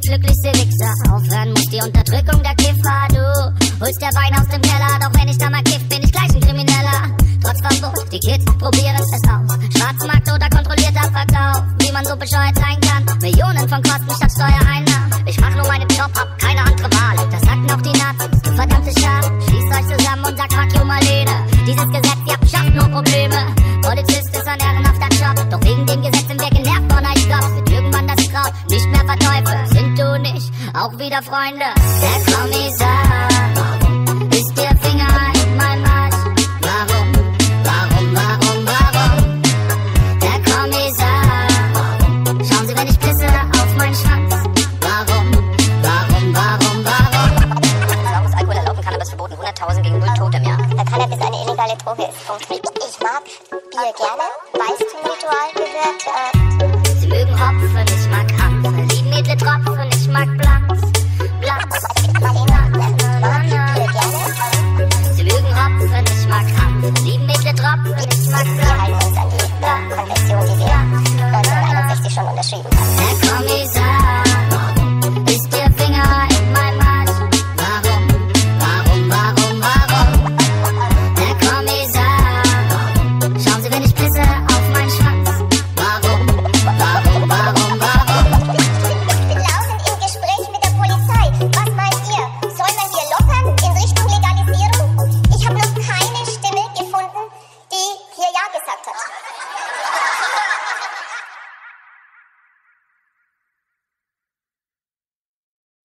glücklichste Wichser. Aufhören muss die Unterdrückung der Kiffer. Du holst der Wein aus dem Keller, doch wenn ich da mal kiff, bin ich gleich ein Krimineller. Trotz Verbot, die Kids probieren es aus. Schwarzmarkt oder kontrollierter Verkauf. Wie man so bescheuert sein kann. Millionen von Kosten statt Steuereinnahmen. Ich mach nur meinen Job, hab keine andere Wahl. Das sagten auch die Nazis, du verdammte Schaf. Schließt euch zusammen und sagt fuck you Marlene. Dieses Gesetz, ihr schafft nur Probleme. Polizist ist ein ehrenhafter Job. Doch wegen dem Gesetz sind wir genervt von euch Cops. Wird irgendwann das Kraut nicht mehr verteufeln. Sind du nicht auch wieder Freunde? Der Kommissar ist der Finger in meinem Arsch. Warum? Der Kommissar, schauen Sie, wenn ich pisse auf meinen Schwanz. Warum? Warum ist Alkohol erlaubt und Cannabis verboten? 100.000 gegen 0 Tote im Jahr. Cannabis eine illegale Droge ist. Punkt. Ich mag Bier gerne.